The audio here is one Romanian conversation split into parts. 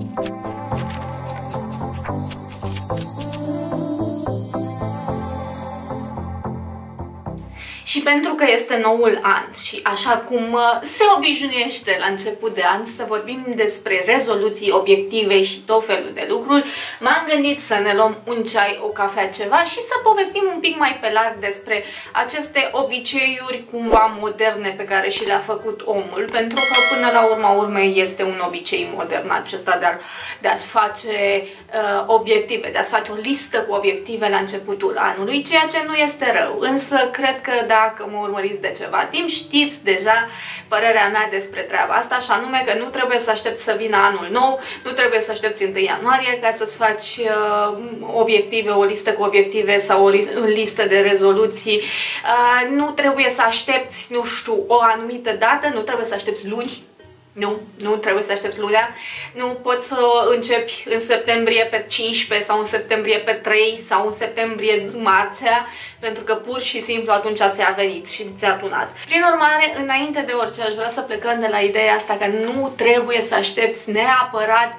Și pentru că este noul an și așa cum se obișnuiește la început de an să vorbim despre rezoluții, obiective și tot felul de lucruri, m-am gândit să ne luăm un ceai, o cafea, ceva și să povestim un pic mai pe larg despre aceste obiceiuri cumva moderne pe care și le-a făcut omul, pentru că până la urma urmei este un obicei modern acesta de a-ți face obiective, de a-ți face o listă cu obiective la începutul anului, ceea ce nu este rău, însă cred că dacă mă urmăriți de ceva timp, știți deja părerea mea despre treaba asta, și anume că nu trebuie să aștepți să vină anul nou, nu trebuie să aștepți 1 ianuarie ca să-ți faci obiective, o listă cu obiective sau o listă de rezoluții. Nu trebuie să aștepți, nu știu, o anumită dată, nu trebuie să aștepți luni. Nu trebuie să aștepți lunea. Nu poți să începi în septembrie pe 15 sau în septembrie pe 3 sau în septembrie marțea, pentru că pur și simplu atunci ți-a venit și ți-a tunat. Prin urmare, înainte de orice, aș vrea să plecăm de la ideea asta că nu trebuie să aștepți neapărat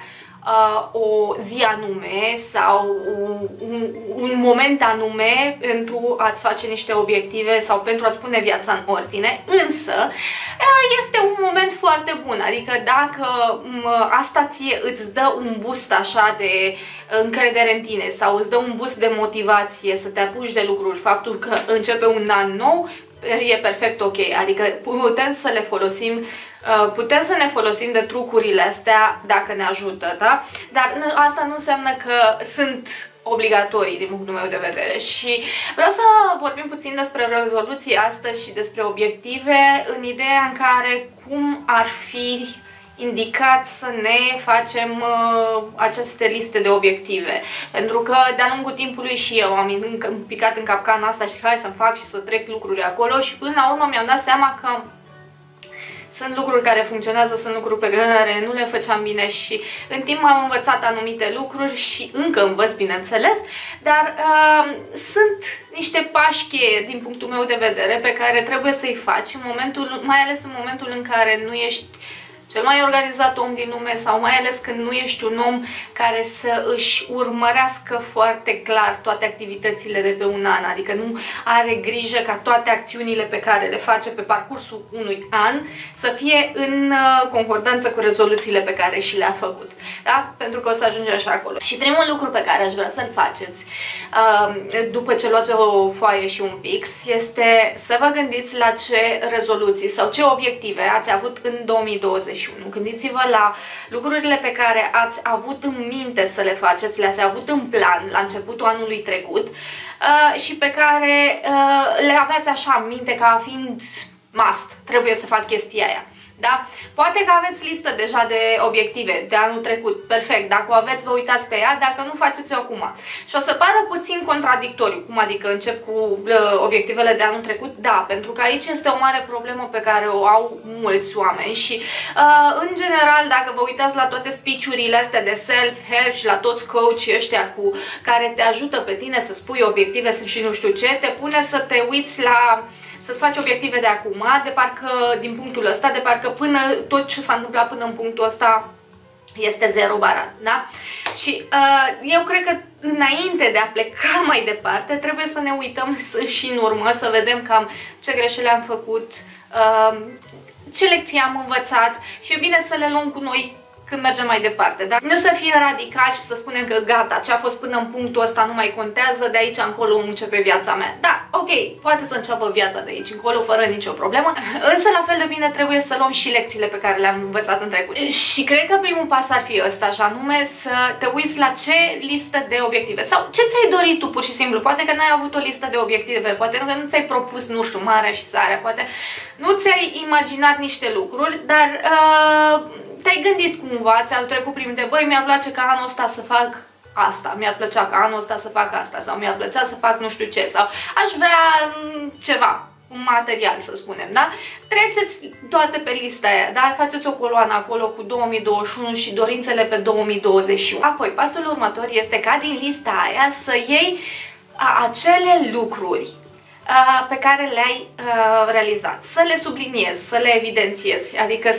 o zi anume sau un moment anume pentru a-ți face niște obiective sau pentru a-ți pune viața în ordine, însă este un moment foarte bun, adică dacă asta îți dă un boost așa de încredere în tine sau îți dă un boost de motivație să te apuci de lucruri, faptul că începe un an nou, e perfect ok, adică putem să le folosim. Putem să ne folosim de trucurile astea dacă ne ajută, da? Dar asta nu înseamnă că sunt obligatorii din punctul meu de vedere și vreau să vorbim puțin despre rezoluții astăzi și despre obiective în ideea în care cum ar fi indicat să ne facem aceste liste de obiective. Pentru că de-a lungul timpului și eu am picat în capcana asta și hai să-mi fac și să trec lucruri acolo și până la urmă mi-am dat seama că sunt lucruri care funcționează, sunt lucruri pe care nu le făceam bine și în timp am învățat anumite lucruri și încă învăț, bineînțeles, dar sunt niște pași cheie din punctul meu de vedere pe care trebuie să-i faci, mai ales în momentul în care nu ești cel mai organizat om din lume sau mai ales când nu ești un om care să își urmărească foarte clar toate activitățile de pe un an, adică nu are grijă ca toate acțiunile pe care le face pe parcursul unui an să fie în concordanță cu rezoluțiile pe care și le-a făcut, da? Pentru că o să ajunge așa acolo. Și primul lucru pe care aș vrea să-l faceți după ce luați o foaie și un pix este să vă gândiți la ce rezoluții sau ce obiective ați avut în 2021. Gândiți-vă la lucrurile pe care ați avut în minte să le faceți, le-ați avut în plan la începutul anului trecut și pe care le aveați așa în minte ca fiind must, trebuie să fac chestia aia. Da? Poate că aveți listă deja de obiective de anul trecut, perfect, dacă o aveți vă uitați pe ea, dacă nu faceți-o acum. Și o să pară puțin contradictoriu, cum adică încep cu obiectivele de anul trecut, da, pentru că aici este o mare problemă pe care o au mulți oameni și în general dacă vă uitați la toate speech-urile astea de self-help și la toți coachii ăștia care te ajută pe tine să spui obiective și nu știu ce, te pune să te uiți la să-ți faci obiective de acum, de parcă din punctul ăsta, de parcă până tot ce s-a întâmplat până în punctul ăsta este zero barat, da? Și eu cred că înainte de a pleca mai departe trebuie să ne uităm și în urmă, să vedem cam ce greșeli am făcut, ce lecții am învățat și e bine să le luăm cu noi când mergem mai departe, dar nu să fie radical și să spunem că gata, ce a fost până în punctul ăsta nu mai contează, de aici încolo începe viața mea. Da, ok, poate să înceapă viața de aici încolo fără nicio problemă, însă la fel de bine trebuie să luăm și lecțiile pe care le-am învățat în trecut. Și cred că primul pas ar fi ăsta, și anume să te uiți la ce listă de obiective sau ce ți-ai dorit tu pur și simplu. Poate că n-ai avut o listă de obiective, poate că nu ți-ai propus, nu știu, marea și sarea, poate nu ți-ai imaginat niște lucruri, dar te-ai gândit cumva, ți-au trecut prin minte, băi, mi-ar place ca anul ăsta să fac asta, mi-ar plăcea ca anul ăsta să fac asta sau mi-ar plăcea să fac nu știu ce sau aș vrea ceva, un material să spunem, da? Treceți toate pe lista aia, da? Faceți o coloană acolo cu 2021 și dorințele pe 2021. Apoi, pasul următor este ca din lista aia să iei acele lucruri pe care le-ai realizat, să le subliniezi, să le evidențiezi, adică să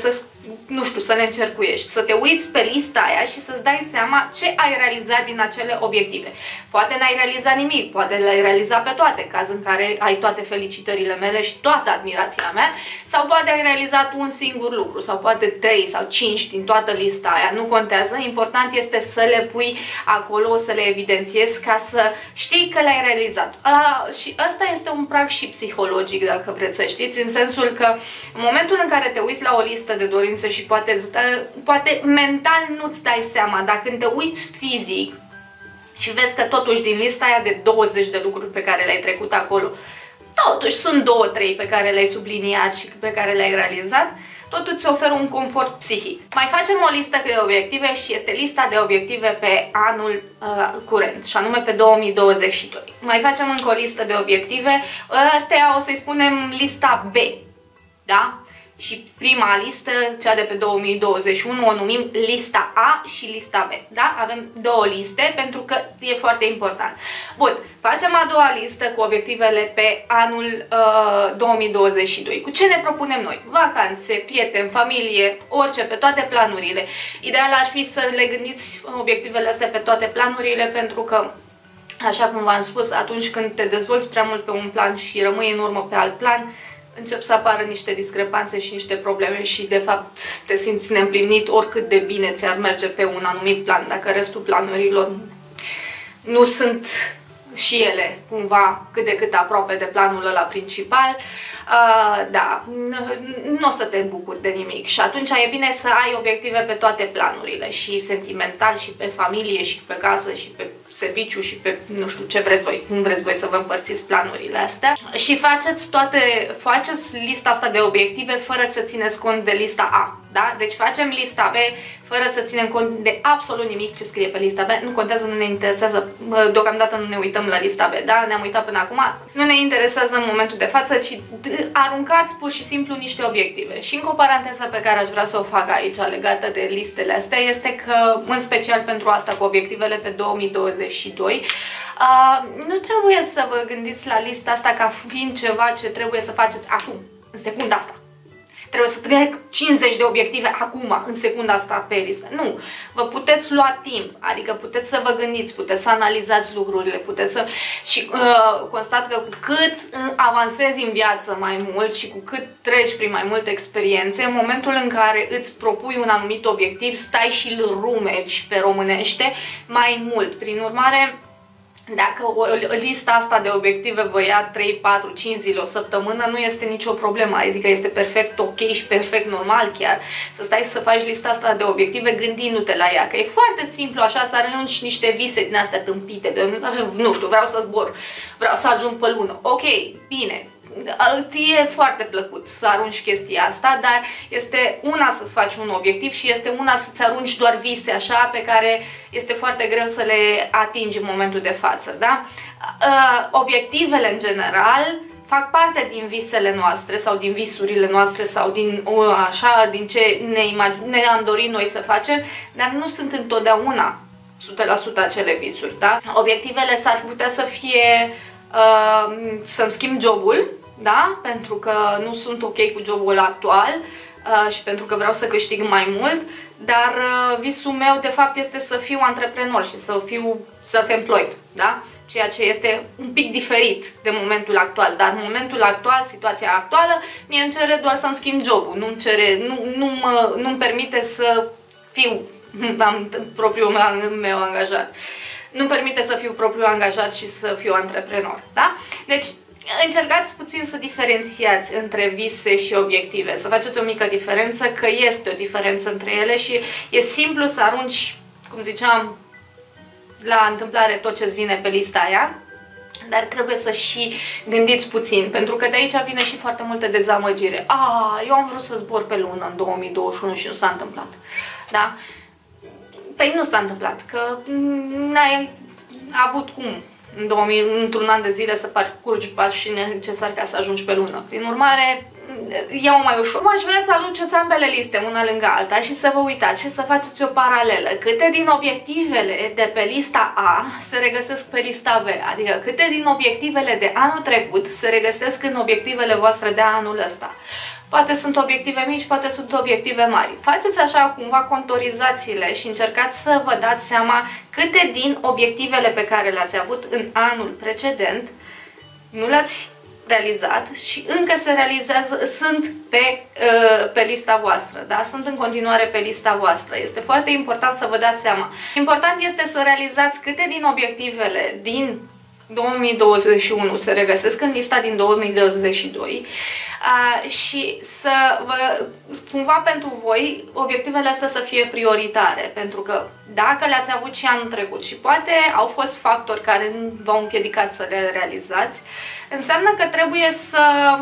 nu știu, să ne încercuiești, să te uiți pe lista aia și să-ți dai seama ce ai realizat din acele obiective. Poate n-ai realizat nimic, poate le-ai realizat pe toate, caz în care ai toate felicitările mele și toată admirația mea, sau poate ai realizat un singur lucru, sau poate 3 sau 5 din toată lista aia, nu contează, important este să le pui acolo, să le evidențiezi ca să știi că le-ai realizat. Și ăsta este un prag și psihologic, dacă vreți să știți, în sensul că în momentul în care te uiți la o listă de dorințe și poate mental nu-ți dai seama, dar când te uiți fizic și vezi că totuși din lista aia de 20 de lucruri pe care le-ai trecut acolo, totuși sunt 2-3 pe care le-ai subliniat și pe care le-ai realizat, tot îți oferă un confort psihic. Mai facem o listă de obiective și este lista de obiective pe anul curent, și anume pe 2022. Mai facem încă o listă de obiective, astea o să-i spunem lista B, da? Și prima listă, cea de pe 2021, o numim lista A și lista B, da? Avem două liste pentru că e foarte important. Bun, facem a doua listă cu obiectivele pe anul 2022. Cu ce ne propunem noi? Vacanțe, prieteni, familie, orice, pe toate planurile. Ideal ar fi să le gândiți obiectivele astea pe toate planurile, pentru că, așa cum v-am spus, atunci când te dezvolți prea mult pe un plan și rămâi în urmă pe alt plan, încep să apară niște discrepanțe și niște probleme și, de fapt, te simți neîmplinit oricât de bine ți-ar merge pe un anumit plan, dacă restul planurilor nu sunt și ele cumva cât de cât aproape de planul ăla principal. Da, nu o să te bucuri de nimic și atunci e bine să ai obiective pe toate planurile, și sentimental, și pe familie, și pe casă, și pe serviciu, și pe nu știu ce vreți voi, cum vreți voi să vă împărțiți planurile astea, și faceți lista asta de obiective fără să țineți cont de lista A, da? Deci facem lista B fără să ținem cont de absolut nimic ce scrie pe lista B. Nu contează, nu ne interesează, deocamdată nu ne uităm la lista B, da? Ne-am uitat până acum, nu ne interesează în momentul de față, ci aruncați pur și simplu niște obiective. Și încă o paranteză pe care aș vrea să o fac aici legată de listele astea este că, în special pentru asta cu obiectivele pe 2022, nu trebuie să vă gândiți la lista asta ca fiind ceva ce trebuie să faceți acum, în secunda asta. Trebuie să trec 50 de obiective acum, în secunda asta pe listă. Nu. Vă puteți lua timp, adică puteți să vă gândiți, puteți să analizați lucrurile, puteți să... Și constat că cu cât avansezi în viață mai mult și cu cât treci prin mai multe experiențe, în momentul în care îți propui un anumit obiectiv, stai și îl rumegi pe românește mai mult. Prin urmare, dacă o lista asta de obiective vă ia 3, 4, 5 zile, o săptămână, nu este nicio problemă, adică este perfect ok și perfect normal chiar să stai să faci lista asta de obiective gândindu-te la ea, că e foarte simplu așa să arunci niște vise din astea tâmpite, de, nu știu, vreau să zbor, vreau să ajung pe lună, ok, bine. E foarte plăcut să arunci chestia asta, dar este una să-ți faci un obiectiv și este una să-ți arunci doar vise așa pe care este foarte greu să le atingi în momentul de față, da? Obiectivele în general fac parte din visele noastre sau din visurile noastre sau din ce ne-am dorit noi să facem, dar nu sunt întotdeauna 100% acele visuri, da? Obiectivele s-ar putea să fie să-mi schimb jobul, da? Pentru că nu sunt ok cu jobul actual și pentru că vreau să câștig mai mult, dar visul meu de fapt este să fiu antreprenor și să fiu self-employed, da? Ceea ce este un pic diferit de momentul actual, dar în momentul actual, situația actuală, mie îmi cere doar să-mi schimb jobul, nu-mi permite să fiu propriul meu angajat. Nu-mi permite să fiu propriu angajat și să fiu antreprenor, da? Deci, încercați puțin să diferențiați între vise și obiective, să faceți o mică diferență, că este o diferență între ele și e simplu să arunci, cum ziceam, la întâmplare tot ce-ți vine pe lista aia, dar trebuie să și gândiți puțin, pentru că de aici vine și foarte multă dezamăgire. Eu am vrut să zbor pe lună în 2021 și nu s-a întâmplat, da? Păi nu s-a întâmplat, că n-ai avut cum într-un an de zile să parcurgi pașii necesari ca să ajungi pe lună. Prin urmare, iau mai ușor. Aș vrea să aduceți ambele liste una lângă alta și să vă uitați și să faceți o paralelă. Câte din obiectivele de pe lista A se regăsesc pe lista B, adică câte din obiectivele de anul trecut se regăsesc în obiectivele voastre de anul ăsta. Poate sunt obiective mici, poate sunt obiective mari. Faceți așa cumva contorizațiile și încercați să vă dați seama câte din obiectivele pe care le-ați avut în anul precedent nu le-ați realizat și încă se realizează, sunt pe lista voastră, da? Sunt în continuare pe lista voastră. Este foarte important să vă dați seama. Important este să realizați câte din obiectivele din 2021 se regăsesc în lista din 2022 și să vă, cumva pentru voi, obiectivele astea să fie prioritare, pentru că dacă le-ați avut și anul trecut și poate au fost factori care nu v-au împiedicat să le realizați, înseamnă că trebuie să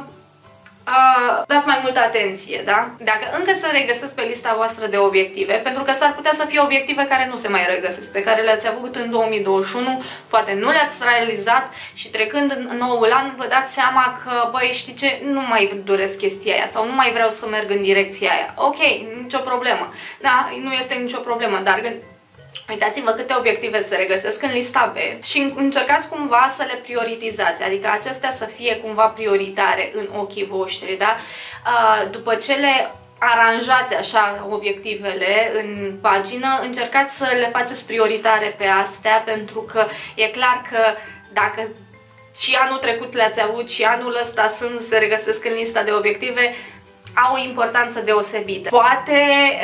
dați mai multă atenție, da? Dacă încă se regăsesc pe lista voastră de obiective, pentru că s-ar putea să fie obiective care nu se mai regăsesc, pe care le-ați avut în 2021, poate nu le-ați realizat și trecând în noul an vă dați seama că, băi, știi ce, nu mai doresc chestia aia sau nu mai vreau să merg în direcția aia. Ok, nicio problemă. Da, nu este nicio problemă, dar uitați-vă câte obiective se regăsesc în lista B și încercați cumva să le prioritizați, adică acestea să fie cumva prioritare în ochii voștri, da? După ce le aranjați așa obiectivele în pagină, încercați să le faceți prioritare pe astea, pentru că e clar că dacă și anul trecut le-ați avut și anul ăsta se regăsesc în lista de obiective, au o importanță deosebită. Poate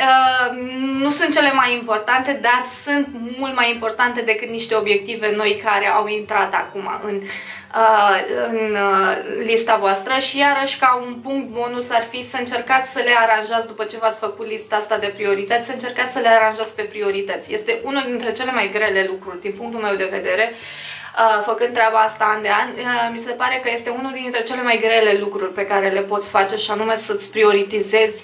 nu sunt cele mai importante, dar sunt mult mai importante decât niște obiective noi care au intrat acum în lista voastră și iarăși ca un punct bonus ar fi să încercați să le aranjați după ce v-ați făcut lista asta de priorități, să încercați să le aranjați pe priorități. Este unul dintre cele mai grele lucruri din punctul meu de vedere. Făcând treaba asta an de an, mi se pare că este unul dintre cele mai grele lucruri pe care le poți face, și anume să-ți prioritizezi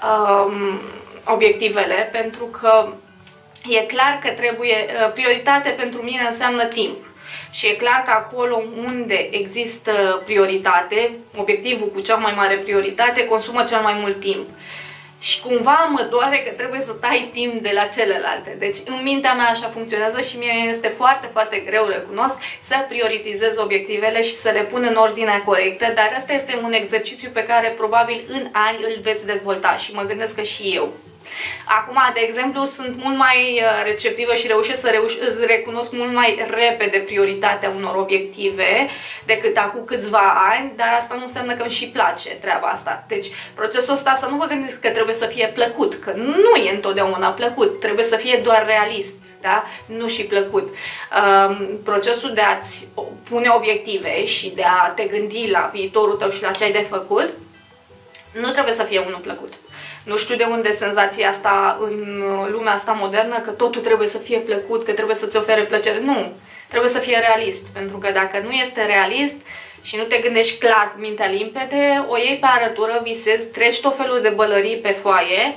obiectivele, pentru că e clar că trebuie, prioritate pentru mine înseamnă timp. Și e clar că acolo unde există prioritate, obiectivul cu cea mai mare prioritate consumă cel mai mult timp. Și cumva mă doare că trebuie să tai timp de la celelalte. Deci în mintea mea așa funcționează și mie este foarte, foarte greu, recunosc, să prioritizez obiectivele și să le pun în ordinea corectă, dar asta este un exercițiu pe care probabil în ani îl veți dezvolta și mă gândesc că și eu. Acum, de exemplu, sunt mult mai receptivă și reușesc să recunosc mult mai repede prioritatea unor obiective decât acum câțiva ani, dar asta nu înseamnă că îmi și place treaba asta. Deci, procesul ăsta, să nu vă gândiți că trebuie să fie plăcut, că nu e întotdeauna plăcut, trebuie să fie doar realist, da? Nu și plăcut. Procesul de a-ți pune obiective și de a te gândi la viitorul tău și la ce ai de făcut, nu trebuie să fie unul plăcut. Nu știu de unde senzația asta în lumea asta modernă, că totul trebuie să fie plăcut, că trebuie să-ți ofere plăcere. Nu, trebuie să fie realist, pentru că dacă nu este realist și nu te gândești clar, cu mintea limpede, o iei pe arătură, visezi, treci tot felul de bălării pe foaie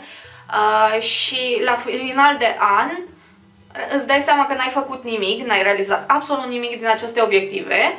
și la final de an îți dai seama că n-ai făcut nimic, n-ai realizat absolut nimic din aceste obiective.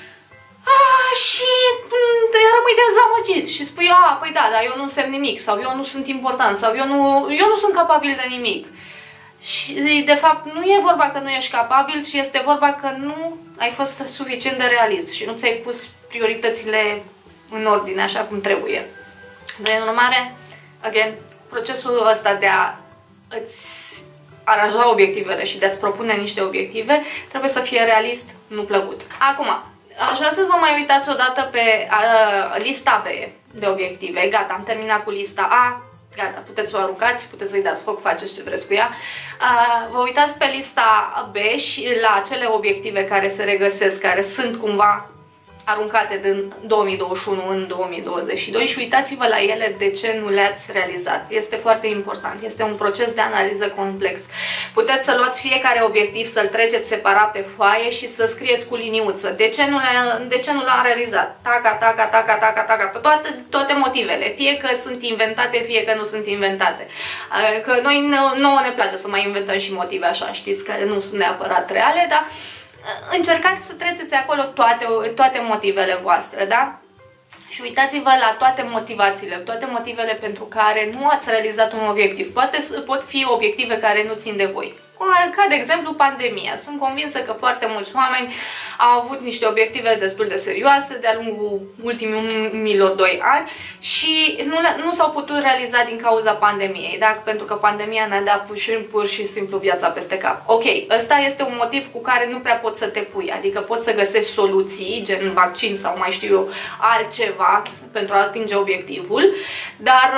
Și rămâi dezamăgit și spui, păi da, dar eu nu însemn nimic, sau eu nu sunt important, sau eu nu sunt capabil de nimic. Și de fapt nu e vorba că nu ești capabil, ci este vorba că nu ai fost suficient de realist și nu ți-ai pus prioritățile în ordine așa cum trebuie. Prin urmare, again, procesul ăsta de a îți aranja obiectivele și de a-ți propune niște obiective trebuie să fie realist, nu plăcut. Acum, aș vrea să vă mai uitați odată pe lista B de obiective. Gata, am terminat cu lista A. Gata, puteți să o aruncați, puteți să-i dați foc, faceți ce vreți cu ea. Vă uitați pe lista B și la acele obiective care se regăsesc, care sunt cumva aruncate din 2021 în 2022 și uitați-vă la ele de ce nu le-ați realizat. Este foarte important, este un proces de analiză complex. Puteți să luați fiecare obiectiv, să-l treceți separat pe foaie și să scrieți cu liniuță. De ce nu l-am realizat? Taca, toate motivele. Fie că sunt inventate, fie că nu sunt inventate. Că nouă ne place să mai inventăm și motive așa, știți, care nu sunt neapărat reale, dar încercați să treceți acolo toate motivele voastre, da? Și uitați-vă la toate motivațiile, toate motivele pentru care nu ați realizat un obiectiv. Pot fi obiective care nu țin de voi. Ca de exemplu pandemia. Sunt convinsă că foarte mulți oameni au avut niște obiective destul de serioase de-a lungul ultimilor 2 ani și nu s-au putut realiza din cauza pandemiei, da? Pentru că pandemia ne-a dat pur și simplu viața peste cap. Ok, ăsta este un motiv cu care nu prea poți să te pui, adică poți să găsești soluții, gen vaccin sau mai știu eu, altceva pentru a atinge obiectivul, dar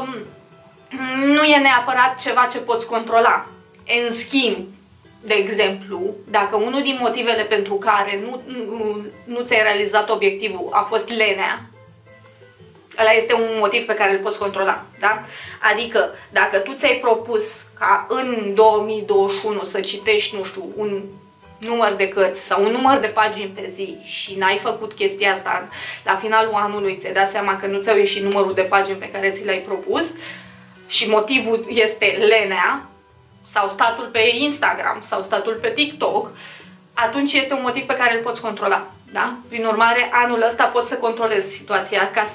nu e neapărat ceva ce poți controla. În schimb, de exemplu, dacă unul din motivele pentru care nu ți-ai realizat obiectivul a fost lenea, ăla este un motiv pe care îl poți controla, da? Adică, dacă tu ți-ai propus ca în 2021 să citești, nu știu, un număr de cărți sau un număr de pagini pe zi și n-ai făcut chestia asta, la finalul anului ți-ai dat seama că nu ți-au ieșit numărul de pagini pe care ți l-ai propus și motivul este lenea, sau statul pe Instagram, sau statul pe TikTok, atunci este un motiv pe care îl poți controla. Da? Prin urmare, anul ăsta poți să controlezi situația ca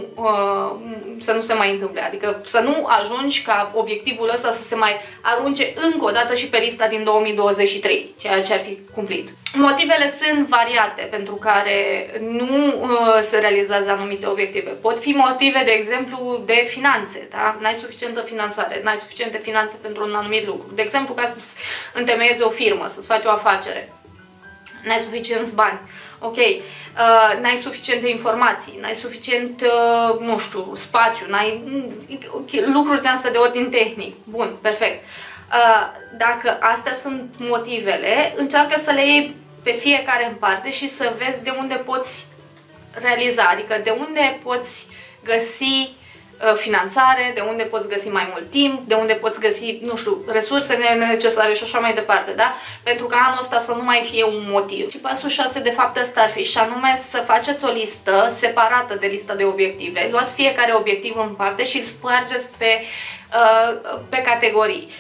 să nu se mai întâmple. Adică să nu ajungi ca obiectivul ăsta să se mai arunce încă o dată și pe lista din 2023, ceea ce ar fi cumplit. Motivele sunt variate pentru care nu se realizează anumite obiective. Pot fi motive, de exemplu, de finanțe. Da? N-ai suficientă finanțare, n-ai suficiente finanțe pentru un anumit lucru. De exemplu, ca să întemeiezi o firmă, să-ți faci o afacere. N-ai suficienți bani. Ok, n-ai suficiente informații, n-ai suficient, nu știu, spațiu, n-ai lucruri de astea de ordin tehnic. Bun, perfect. Dacă astea sunt motivele, încearcă să le iei pe fiecare în parte și să vezi de unde poți realiza, adică de unde poți găsi finanțare, de unde poți găsi mai mult timp, de unde poți găsi, nu știu, resurse necesare și așa mai departe, da? Pentru că anul ăsta să nu mai fie un motiv. Și pasul 6 de fapt ăsta ar fi, și anume să faceți o listă separată de lista de obiective. Luați fiecare obiectiv în parte și îl spargeți pe categorii.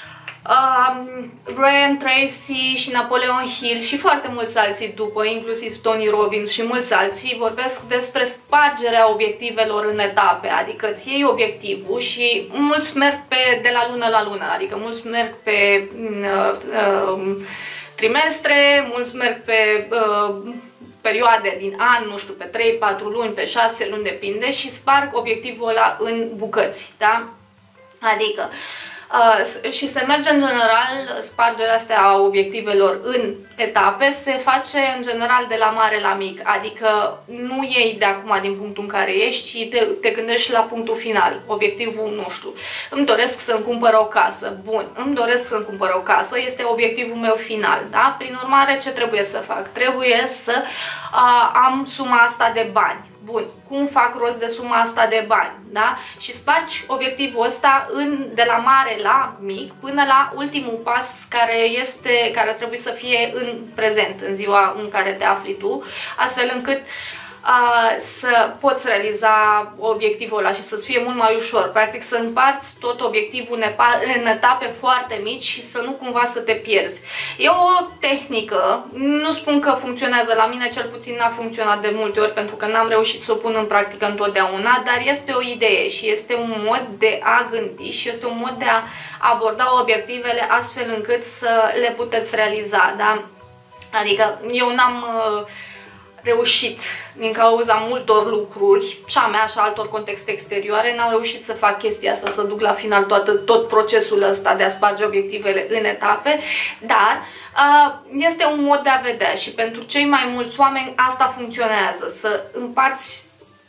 Brian Tracy și Napoleon Hill și foarte mulți alții după, inclusiv Tony Robbins și mulți alții, vorbesc despre spargerea obiectivelor în etape, adică îți iei obiectivul și mulți merg de la lună la lună, adică mulți merg pe trimestre, mulți merg pe perioade din an, nu știu, pe 3-4 luni, pe 6 luni, depinde, și sparg obiectivul ăla în bucăți, da? Adică și se merge în general, spargerea asta a obiectivelor în etape se face în general de la mare la mic, adică nu iei de acum din punctul în care ești și te gândești la punctul final, obiectivul, nu știu, îmi doresc să-mi cumpăr o casă, bun, îmi doresc să-mi cumpăr o casă, este obiectivul meu final, da? Prin urmare, ce trebuie să fac? Trebuie să am suma asta de bani. Bun, cum fac rost de suma asta de bani, da? Și spargi obiectivul ăsta de la mare la mic până la ultimul pas care trebuie să fie în prezent, în ziua în care te afli tu, astfel încât să poți realiza obiectivul ăla și să-ți fie mult mai ușor. Practic să împarți tot obiectivul în etape foarte mici și să nu cumva să te pierzi. E o tehnică, nu spun că funcționează, la mine cel puțin n-a funcționat de multe ori pentru că n-am reușit să o pun în practică întotdeauna, dar este o idee și este un mod de a gândi și este un mod de a aborda obiectivele astfel încât să le puteți realiza, da? Adică eu n-am reușit din cauza multor lucruri, și a mea și a altor contexte exterioare, n-am reușit să fac chestia asta, să duc la final tot procesul ăsta de a sparge obiectivele în etape, dar este un mod de a vedea și pentru cei mai mulți oameni asta funcționează, să împarți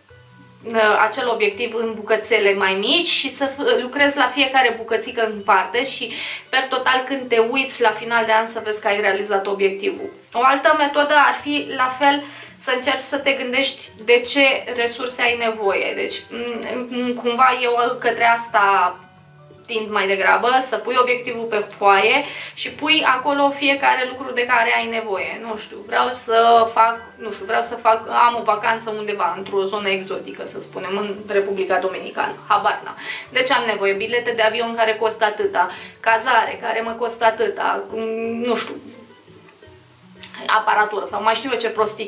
acel obiectiv în bucățele mai mici și să lucrezi la fiecare bucățică în parte și per total când te uiți la final de an să vezi că ai realizat obiectivul. O altă metodă ar fi la fel să încerci să te gândești de ce resurse ai nevoie. Deci cumva eu către asta tind mai degrabă, să pui obiectivul pe foaie și pui acolo fiecare lucru de care ai nevoie. Nu știu, vreau să am o vacanță undeva, într-o zonă exotică, să spunem, în Republica Dominicană, habar n-am. De ce am nevoie? Bilete de avion care costă atâta, cazare care mă costă atâta, nu știu. aparatură sau mai știu eu ce prostii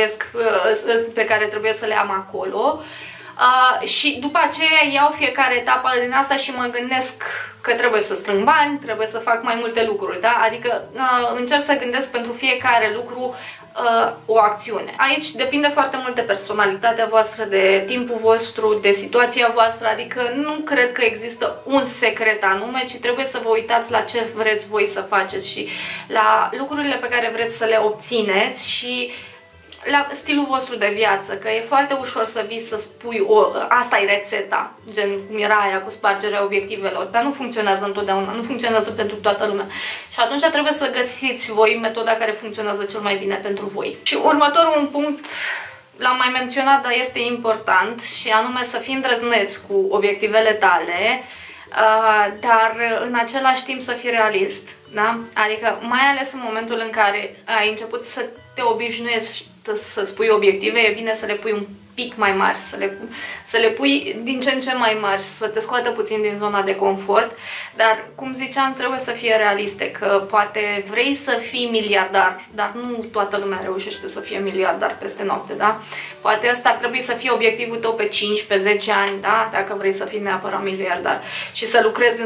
pe care trebuie să le am acolo. Și după aceea iau fiecare etapă din asta și mă gândesc că trebuie să strâng bani, trebuie să fac mai multe lucruri, da? Adică încerc să gândesc pentru fiecare lucru o acțiune. Aici depinde foarte mult de personalitatea voastră, de timpul vostru, de situația voastră, adică nu cred că există un secret anume, ci trebuie să vă uitați la ce vreți voi să faceți și la lucrurile pe care vreți să le obțineți și la stilul vostru de viață, că e foarte ușor să vii să spui asta e rețeta, gen cum era aia cu spargerea obiectivelor, dar nu funcționează întotdeauna, nu funcționează pentru toată lumea. Și atunci trebuie să găsiți voi metoda care funcționează cel mai bine pentru voi. Și următorul punct l-am mai menționat, dar este important, și anume să fii îndrăzneț cu obiectivele tale, dar în același timp să fii realist. Da? Adică mai ales în momentul în care ai început să te obișnuiești să spui obiective, e bine să le pui un pic mai mari, să le pui din ce în ce mai mari, să te scoată puțin din zona de confort, dar, cum ziceam, trebuie să fie realiste, că poate vrei să fii miliardar, dar nu toată lumea reușește să fie miliardar peste noapte, da? Poate ăsta ar trebui să fie obiectivul tău pe 5, pe 10 ani, da? Dacă vrei să fii neapărat miliardar și să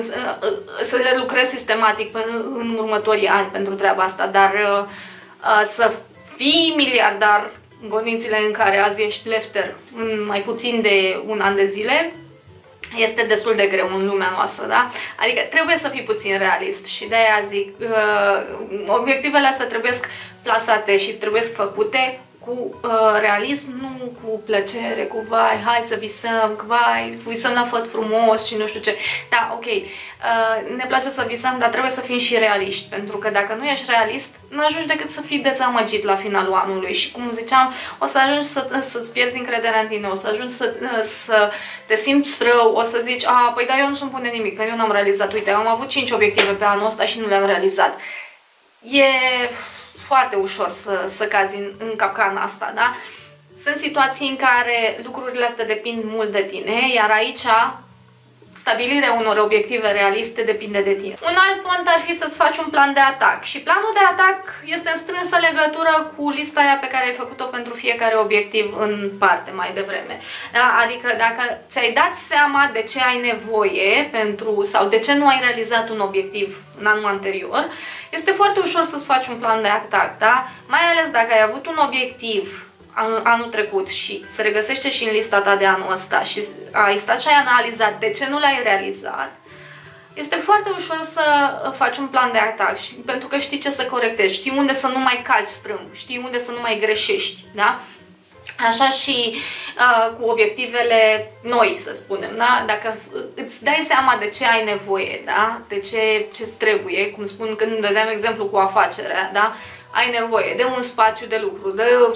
lucrezi sistematic în următorii ani pentru treaba asta, dar să fii miliardar în condițiile în care azi ești lefter în mai puțin de un an de zile, este destul de greu în lumea noastră, da? Adică trebuie să fii puțin realist și de-aia zic, obiectivele astea trebuie plasate și trebuie făcute cu realism, nu cu plăcere, cu vai, hai să visăm, vai, visăm la făt frumos și nu știu ce. Da, ok, ne place să visăm, dar trebuie să fim și realiști, pentru că dacă nu ești realist, nu ajungi decât să fii dezamăgit la finalul anului și, cum ziceam, o să ajungi să-ți pierzi încrederea în tine, o să ajungi să te simți rău, o să zici, păi dar eu nu sunt pune nimic, că eu n-am realizat, uite, am avut 5 obiective pe anul ăsta și nu le-am realizat. E foarte ușor să cazi în capcana asta, da? Sunt situații în care lucrurile astea depind mult de tine, iar aici stabilirea unor obiective realiste depinde de tine. Un alt punct ar fi să-ți faci un plan de atac și planul de atac este în strânsă legătură cu lista aia pe care ai făcut-o pentru fiecare obiectiv în parte mai devreme. Da? Adică dacă ți-ai dat seama de ce ai nevoie sau de ce nu ai realizat un obiectiv în anul anterior, este foarte ușor să-ți faci un plan de atac, da? Mai ales dacă ai avut un obiectiv anul trecut și se regăsește și în lista ta de anul ăsta și ai stat și ai analizat de ce nu l-ai realizat, este foarte ușor să faci un plan de atac și, pentru că știi ce să corectezi, știi unde să nu mai calci strâmb, știi unde să nu mai greșești, da? Așa și cu obiectivele noi, să spunem, da? Dacă îți dai seama de ce ai nevoie, da? De ce-ți trebuie, cum spun când dădeam exemplu cu afacerea, da? Ai nevoie de un spațiu de lucru,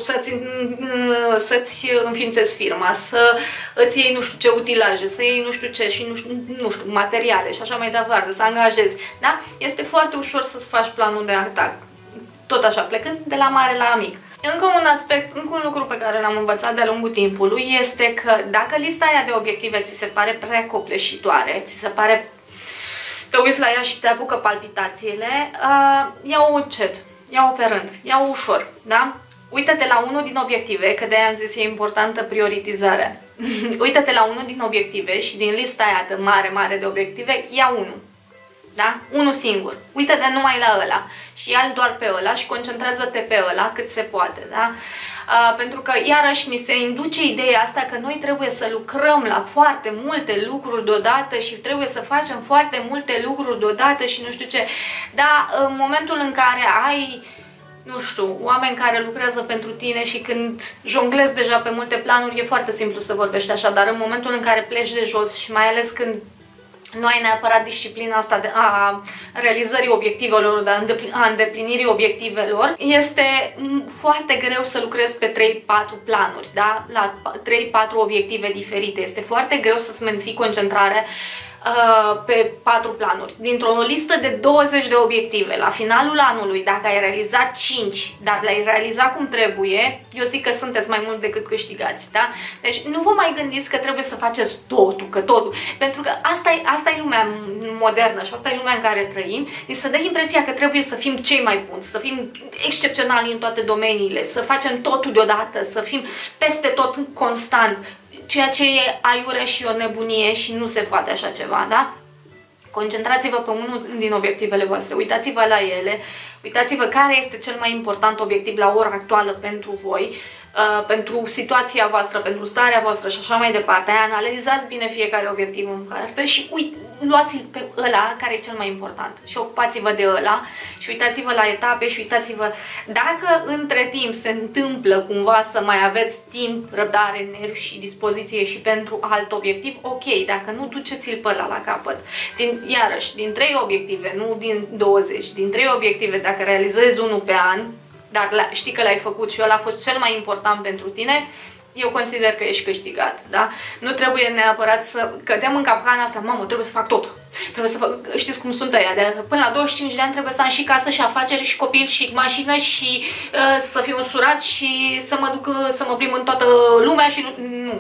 să-ți înființezi firma, să îți iei nu știu ce utilaje, să iei nu știu ce și nu știu, materiale și așa mai departe, să angajezi, da? Este foarte ușor să-ți faci planul de atac, tot așa, plecând de la mare la mic. Încă un aspect, încă un lucru pe care l-am învățat de-a lungul timpului este că dacă lista aia de obiective ți se pare prea copleșitoare, ți se pare, te uiți la ea și te apucă palpitațiile, ia-o încet. Ia-o pe rând, ia-o ușor, da? Uită-te la unul din obiective, că de-aia am zis e importantă prioritizarea. Uită-te la unul din obiective și din lista aia de mare de obiective, ia unul, da? Unul singur. Uită-te numai la ăla și ia-l doar pe ăla și concentrează-te pe ăla cât se poate, da? Pentru că iarăși ni se induce ideea asta că noi trebuie să lucrăm la foarte multe lucruri deodată și trebuie să facem foarte multe lucruri deodată și nu știu ce. Dar în momentul în care ai, nu știu, oameni care lucrează pentru tine și când jonglezi deja pe multe planuri, e foarte simplu să vorbești așa, dar în momentul în care pleci de jos și mai ales când nu ai neapărat disciplina asta a realizării obiectivelor, a îndeplinirii obiectivelor, este foarte greu să lucrezi pe 3-4 planuri, da? La 3-4 obiective diferite. Este foarte greu să-ți menții concentrarea pe 4 planuri. Dintr-o listă de 20 de obiective, la finalul anului, dacă ai realizat 5, dar le-ai realizat cum trebuie, eu zic că sunteți mai mult decât câștigați, da? Deci nu vă mai gândiți că trebuie să faceți totul, că totul, pentru că asta e lumea modernă și asta e lumea în care trăim, să dă impresia că trebuie să fim cei mai buni, să fim excepționali în toate domeniile, să facem totul deodată, să fim peste tot constant, ceea ce e aiurea și o nebunie și nu se poate așa ceva, da? Concentrați-vă pe unul din obiectivele voastre, uitați-vă la ele, uitați-vă care este cel mai important obiectiv la ora actuală pentru voi, pentru situația voastră, pentru starea voastră și așa mai departe. Analizați bine fiecare obiectiv în parte și luați-l pe ăla care e cel mai important și ocupați-vă de ăla și uitați-vă la etape și uitați-vă dacă între timp se întâmplă cumva să mai aveți timp, răbdare, nervi și dispoziție și pentru alt obiectiv, ok, dacă nu, duceți-l pe ăla la capăt. Iarăși, din 3 obiective, nu din 20, din 3 obiective, dacă realizezi unul pe an, dar știi că l-ai făcut și ăla a fost cel mai important pentru tine, eu consider că ești câștigat, da? Nu trebuie neapărat să cădem în capcana asta, mamă, trebuie să fac tot. Trebuie să fac, știți cum sunt ăia, de până la 25 de ani trebuie să am și casă și afaceri și copil și mașină și să fiu însurat și să mă duc să mă plimb în toată lumea și nu.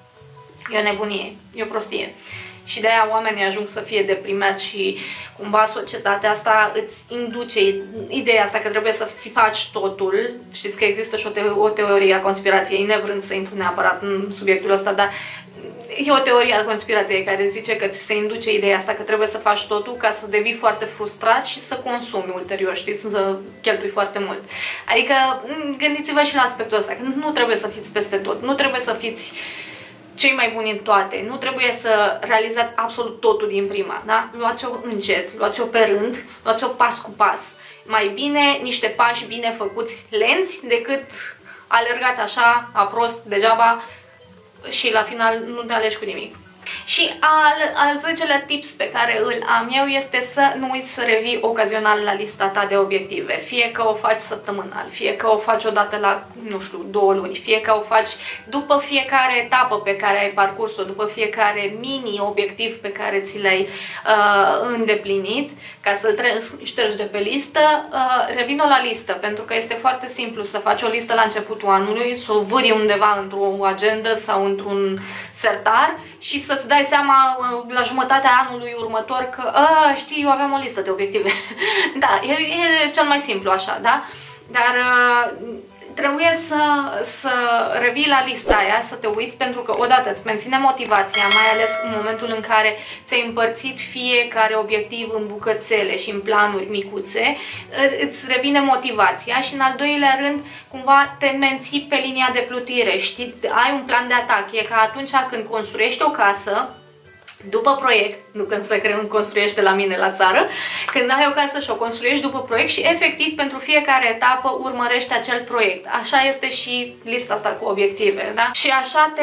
E o nebunie, e o prostie. Și de aia oamenii ajung să fie deprimați și cumva societatea asta îți induce ideea asta că trebuie să faci totul. Știți că există și o teorie a conspirației, nevrând să intru neapărat în subiectul ăsta, dar e o teorie a conspirației care zice că ți se induce ideea asta că trebuie să faci totul ca să devii foarte frustrat și să consumi ulterior, știți, să cheltui foarte mult. Adică gândiți-vă și la aspectul ăsta, că nu trebuie să fiți peste tot, nu trebuie să fiți cei mai buni în toate, nu trebuie să realizați absolut totul din prima, da? Luați-o încet, luați-o pe rând, luați-o pas cu pas. Mai bine niște pași bine făcuți lenți decât alergat așa, aprost, degeaba și la final nu te alegi cu nimic. Și al 10-lea tips pe care îl am eu este să nu uiți să revii ocazional la lista ta de obiective. Fie că o faci săptămânal, fie că o faci odată la, nu știu, 2 luni, fie că o faci după fiecare etapă pe care ai parcurs-o, după fiecare mini-obiectiv pe care ți l-ai îndeplinit, ca să-l ștergi de pe listă, revin-o la listă, pentru că este foarte simplu să faci o listă la începutul anului, să o vâri undeva într-o agendă sau într-un sertar și să-ți dai seama la jumătatea anului următor că, știi, eu aveam o listă de obiective. Da, e cel mai simplu așa, da? Dar trebuie să revii la lista aia, să te uiți, pentru că odată îți menține motivația, mai ales în momentul în care ți-ai împărțit fiecare obiectiv în bucățele și în planuri micuțe, îți revine motivația și în al doilea rând cumva te menții pe linia de plutire, știi, ai un plan de atac, e ca atunci când construiești o casă, după proiect, nu când se construiește la mine la țară, când ai o casă și o construiești după proiect și efectiv pentru fiecare etapă urmărești acel proiect. Așa este și lista asta cu obiective, da? Și așa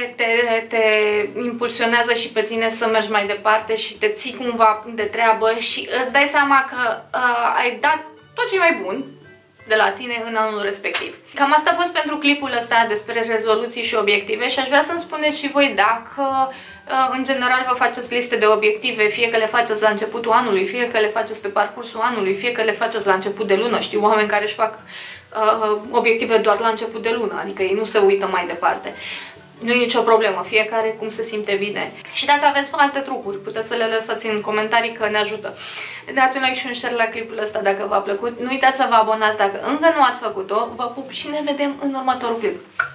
te impulsionează și pe tine să mergi mai departe și te ții cumva de treabă și îți dai seama că ai dat tot ce e mai bun de la tine în anul respectiv. Cam asta a fost pentru clipul ăsta despre rezoluții și obiective și aș vrea să-mi spuneți și voi dacă în general vă faceți liste de obiective, fie că le faceți la începutul anului, fie că le faceți pe parcursul anului, fie că le faceți la început de lună. Știu oameni care își fac obiective doar la început de lună, adică ei nu se uită mai departe. Nu e nicio problemă, fiecare cum se simte bine. Și dacă aveți alte trucuri, puteți să le lăsați în comentarii că ne ajută. Dați un like și un share la clipul ăsta dacă v-a plăcut. Nu uitați să vă abonați dacă încă nu ați făcut-o. Vă pup și ne vedem în următorul clip.